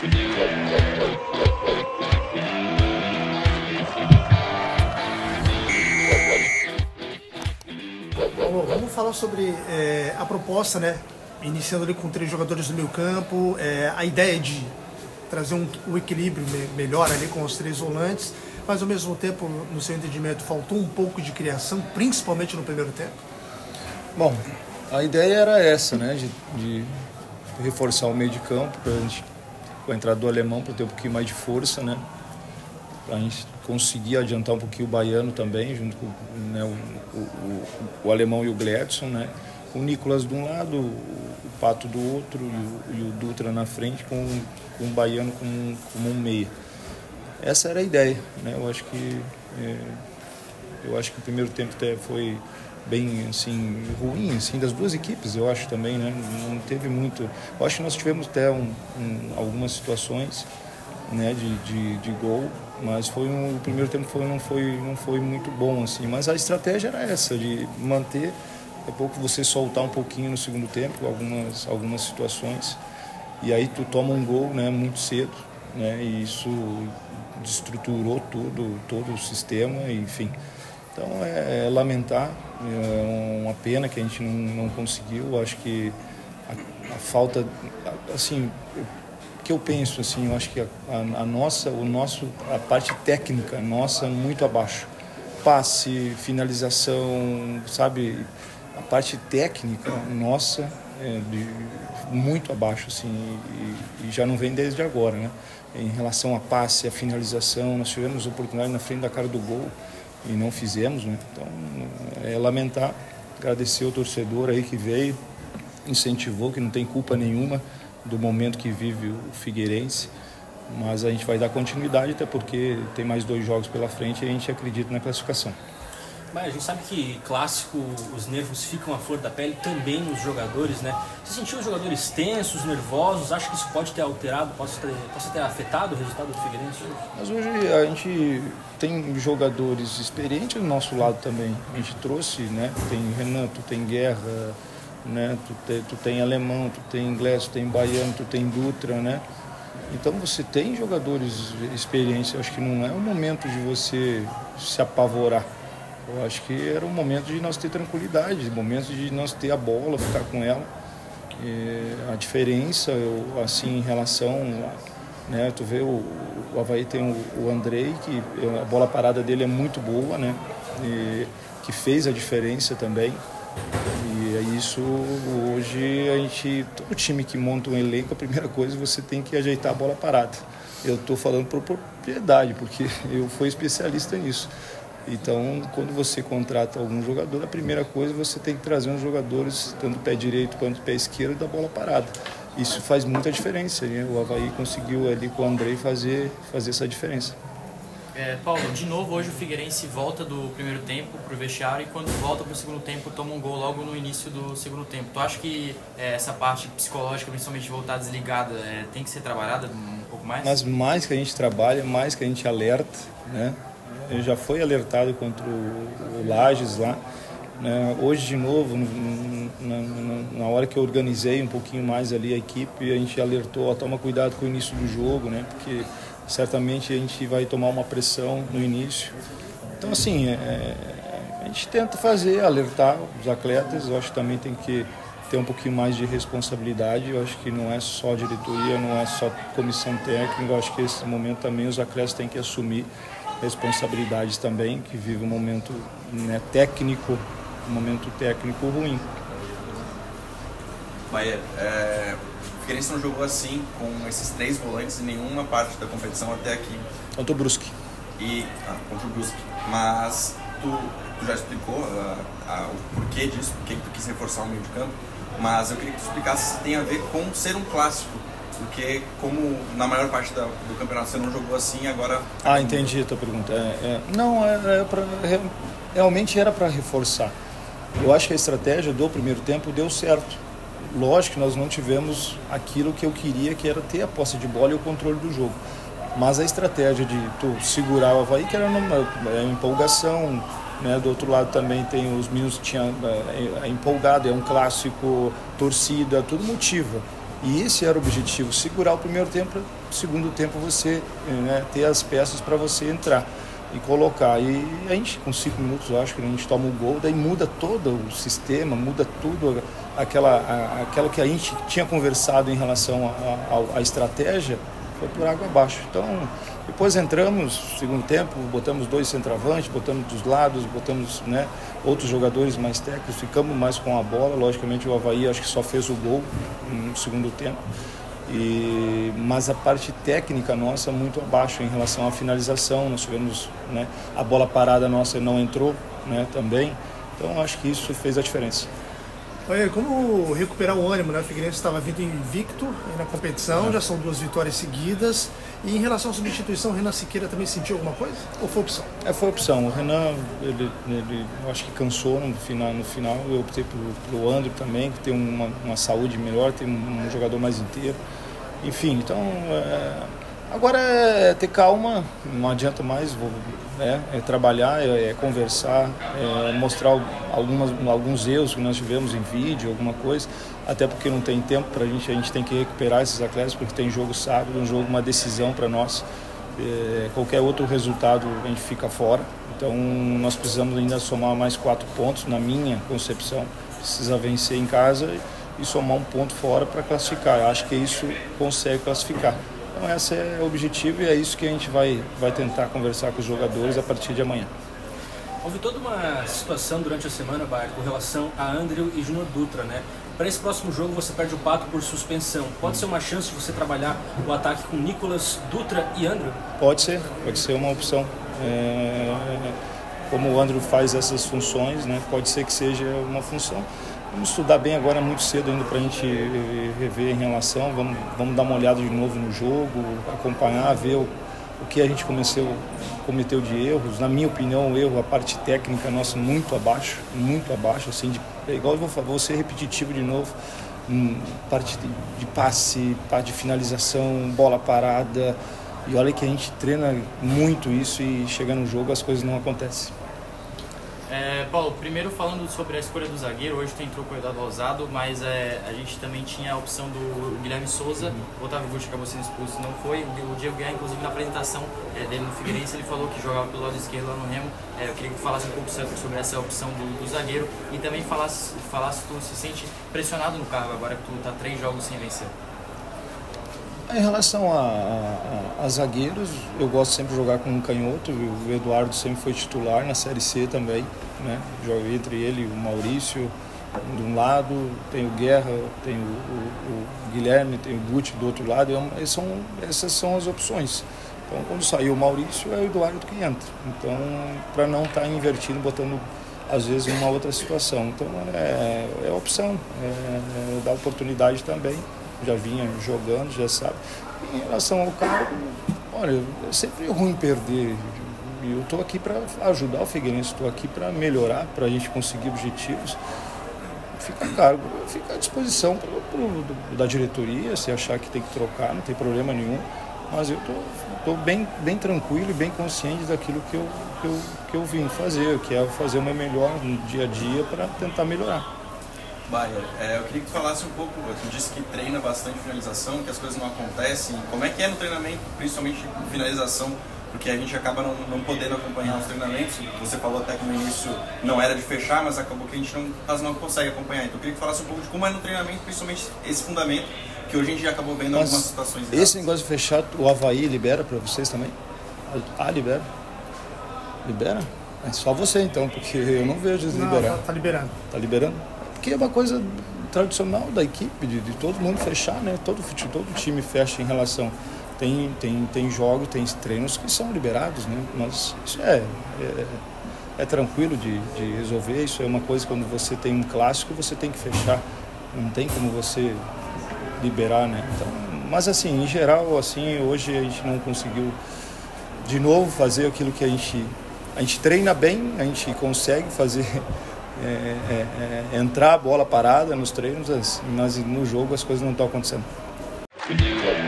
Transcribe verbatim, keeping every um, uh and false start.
Paulo, vamos falar sobre é, a proposta, né? Iniciando ali com três jogadores no meio campo, é, a ideia de trazer um, um equilíbrio me, melhor ali com os três volantes, mas ao mesmo tempo, no seu entendimento, faltou um pouco de criação, principalmente no primeiro tempo? Bom, a ideia era essa, né? De, de reforçar o meio de campo, para a gente, com a entrada do alemão, para ter um pouquinho mais de força, né? Para a gente conseguir adiantar um pouquinho o Baiano também, junto com, né, o, o, o, o alemão e o Gledson, né? O Nicolas de um lado, o Pato do outro e o, e o Dutra na frente, com, com o Baiano como, como um meia. Essa era a ideia, né? Eu acho que é, eu acho que o primeiro tempo até foi bem assim ruim assim das duas equipes, eu acho também, né? Não teve muito. Eu acho que nós tivemos até um, um, algumas situações, né, de, de, de gol, mas foi um, o primeiro tempo foi, não foi não foi muito bom assim. Mas a estratégia era essa, de manter. É pouco você soltar um pouquinho no segundo tempo, algumas, algumas situações, e aí tu toma um gol, né, muito cedo, né, e isso destruturou tudo, todo o sistema, enfim. Então é, é lamentar, é uma pena que a gente não, não conseguiu. Acho que a, a falta, assim, o que eu penso, assim, eu acho que a, a, a nossa, o nosso, a parte técnica nossa muito abaixo, passe, finalização, sabe? A parte técnica nossa é de, muito abaixo, assim, e, e já não vem desde agora, né? Em relação a passe, a finalização, nós tivemos oportunidade na frente da cara do gol e não fizemos, né? Então, é lamentar, agradecer ao torcedor aí que veio, incentivou, que não tem culpa nenhuma do momento que vive o Figueirense, mas a gente vai dar continuidade, até porque tem mais dois jogos pela frente e a gente acredita na classificação. Mas a gente sabe que clássico, os nervos ficam à flor da pele também nos jogadores, né? Você sentiu os jogadores tensos, nervosos? Acha que isso pode ter alterado, possa ter, possa ter afetado o resultado do Figueirense? Mas hoje a gente tem jogadores experientes do nosso lado também. A gente trouxe, né? Tem Renan, tu tem Guerra, né? Tu tem, tu tem Alemão, tu tem Inglês, tu tem Baiano, tu tem Dutra, né? Então você tem jogadores experientes. Eu acho que não é o momento de você se apavorar. Eu acho que era um momento de nós ter tranquilidade, momento de nós ter a bola, ficar com ela. E a diferença, eu, assim, em relação, né, tu vê o, o Avaí tem o, o Andrei, que a bola parada dele é muito boa, né, e, que fez a diferença também. E é isso, hoje a gente, todo time que monta um elenco, a primeira coisa você tem que ajeitar a bola parada. Eu estou falando por propriedade, porque eu fui especialista nisso. Então, quando você contrata algum jogador, a primeira coisa você tem que trazer uns jogadores, tanto pé direito quanto pé esquerdo, da bola parada. Isso faz muita diferença, né? O Avaí conseguiu ali com o Andrei fazer, fazer essa diferença. É, Paulo, de novo hoje o Figueirense volta do primeiro tempo para o vestiário e quando volta para o segundo tempo toma um gol logo no início do segundo tempo. Tu acha que é, essa parte psicológica, principalmente de voltar desligada, é, tem que ser trabalhada um pouco mais? Mas mais que a gente trabalha, mais que a gente alerta, né? Eu já fui alertado contra o, o Lages lá, né? Hoje de novo, na, na, na hora que eu organizei um pouquinho mais ali a equipe, a gente alertou, ó, toma cuidado com o início do jogo, né? Porque certamente a gente vai tomar uma pressão no início. Então assim, é, a gente tenta fazer, alertar os atletas. Eu acho que também tem que ter um pouquinho mais de responsabilidade. Eu acho que não é só diretoria, não é só comissão técnica. Eu acho que nesse momento também os atletas têm que assumir responsabilidades também, que vive um momento, né, técnico, um momento técnico ruim. Maier, é, o Figueirense não jogou assim com esses três volantes em nenhuma parte da competição até aqui. Contra o Brusque. E, ah, contra o Brusque. Mas tu, tu já explicou uh, uh, o porquê disso, porque tu quis reforçar o meio de campo, mas eu queria que tu explicasse se tem a ver com ser um clássico. Porque como na maior parte da, do campeonato você não jogou assim, agora... Ah, entendi a tua pergunta. É, é, não, é, é pra, é, realmente era para reforçar. Eu acho que a estratégia do primeiro tempo deu certo. Lógico que nós não tivemos aquilo que eu queria, que era ter a posse de bola e o controle do jogo. Mas a estratégia de tu segurar o Avaí, que era uma, é uma empolgação, né? Do outro lado também tem os meninos que tinham é, é empolgado, é um clássico, torcida, tudo motiva. E esse era o objetivo, segurar o primeiro tempo, o segundo tempo você, né, ter as peças para você entrar e colocar. E a gente, com cinco minutos, eu acho que a gente toma o gol, daí muda todo o sistema, muda tudo, aquela, a, aquela que a gente tinha conversado em relação à estratégia, foi por água abaixo. Então, depois entramos, segundo tempo, botamos dois centroavantes, botamos dos lados, botamos, né, outros jogadores mais técnicos, ficamos mais com a bola. Logicamente o Avaí acho que só fez o gol no segundo tempo. E, mas a parte técnica nossa muito abaixo em relação à finalização. Nós tivemos, né, a bola parada nossa não entrou, né, também. Então acho que isso fez a diferença. Olha, como recuperar o ânimo, né? O Figueirense estava vindo invicto na competição, é. já são duas vitórias seguidas. E em relação à substituição, o Renan Siqueira também sentiu alguma coisa? Ou foi opção? É, foi opção. O Renan, ele, ele, eu acho que cansou no final. No final. Eu optei pelo, pelo André também, que tem uma, uma saúde melhor, tem um, um jogador mais inteiro. Enfim, então, é, agora é ter calma, não adianta mais, vou, é, é trabalhar, é, é conversar, é mostrar algumas, alguns erros que nós tivemos em vídeo, alguma coisa, até porque não tem tempo para a gente, a gente tem que recuperar esses atletas, porque tem jogo sábado, um jogo, uma decisão para nós, é, qualquer outro resultado a gente fica fora, então nós precisamos ainda somar mais quatro pontos, na minha concepção, precisa vencer em casa e somar um ponto fora para classificar. Eu acho que isso consegue classificar. Então esse é o objetivo e é isso que a gente vai, vai tentar conversar com os jogadores a partir de amanhã. Houve toda uma situação durante a semana, Baier, com relação a Andrew e Júnior Dutra, né? Para esse próximo jogo você perde o Pato por suspensão. Pode ser uma chance de você trabalhar o ataque com Nicolas, Dutra e Andrew? Pode ser, pode ser uma opção. É, como o Andrew faz essas funções, né? Pode ser que seja uma função. Vamos estudar bem agora, muito cedo ainda para a gente rever em relação, vamos, vamos dar uma olhada de novo no jogo, acompanhar, ver o, o que a gente cometeu, cometeu de erros. Na minha opinião, o erro, a parte técnica nossa muito abaixo, muito abaixo, assim, de, igual eu vou, vou ser repetitivo de novo, hum, parte de, de passe, parte de finalização, bola parada, e olha que a gente treina muito isso e chega no jogo as coisas não acontecem. É, Paulo, primeiro falando sobre a escolha do zagueiro, hoje tu entrou com o Eduardo Rosado, mas é, a gente também tinha a opção do Guilherme Souza, uhum. O Otávio Gucci acabou sendo expulso, não foi, o Diego Guerra, inclusive na apresentação é, dele no Figueirense, ele falou que jogava pelo lado esquerdo lá no Remo. É, eu queria que tu falasse um pouco sobre essa opção do, do zagueiro e também falasse, falasse se tu se sente pressionado no cargo agora que tu tá três jogos sem vencer. Em relação a, a, a zagueiros, eu gosto sempre de jogar com um canhoto. O Eduardo sempre foi titular na Série C também, né? Jogo entre ele e o Maurício de um lado, tem o Guerra, tem o, o, o Guilherme, tem o Guti do outro lado. É, são, essas são as opções. Então, quando sair o Maurício, é o Eduardo que entra. Então, para não estar tá invertindo, botando às vezes uma outra situação. Então, é, é opção, é, é dar oportunidade também. Já vinha jogando, já sabe. Em relação ao cargo, olha, é sempre ruim perder. Eu estou aqui para ajudar o Figueirense, estou aqui para melhorar, para a gente conseguir objetivos. Fica a cargo, fica à disposição pro, pro, da diretoria, se achar que tem que trocar, não tem problema nenhum. Mas eu estou bem, bem tranquilo e bem consciente daquilo que eu, que, eu, que eu vim fazer, que é fazer o meu melhor no dia a dia para tentar melhorar. Baier, é, eu queria que tu falasse um pouco, tu disse que treina bastante finalização, que as coisas não acontecem, como é que é no treinamento, principalmente finalização, porque a gente acaba não, não podendo acompanhar os treinamentos, você falou até que no início não era de fechar, mas acabou que a gente não, quase não consegue acompanhar, então eu queria que falasse um pouco de como é no treinamento, principalmente esse fundamento, que hoje a gente acabou vendo mas algumas situações. Esse exatas. Negócio de fechar, o Avaí libera para vocês também? Ah, libera? Libera? É só você então, porque eu não vejo eles liberar. Não, tá, tá liberando. Tá liberando? Que é uma coisa tradicional da equipe, de, de todo mundo fechar, né? Todo, todo time fecha em relação. Tem, tem, tem jogos, tem treinos que são liberados, né? Mas isso é, é, é tranquilo de, de resolver. Isso é uma coisa, quando você tem um clássico, você tem que fechar. Não tem como você liberar, né? Então, mas assim, em geral, assim, hoje a gente não conseguiu de novo fazer aquilo que a gente... A gente treina bem, a gente consegue fazer... É, é, é, entrar a bola parada nos treinos, mas no jogo as coisas não estão acontecendo.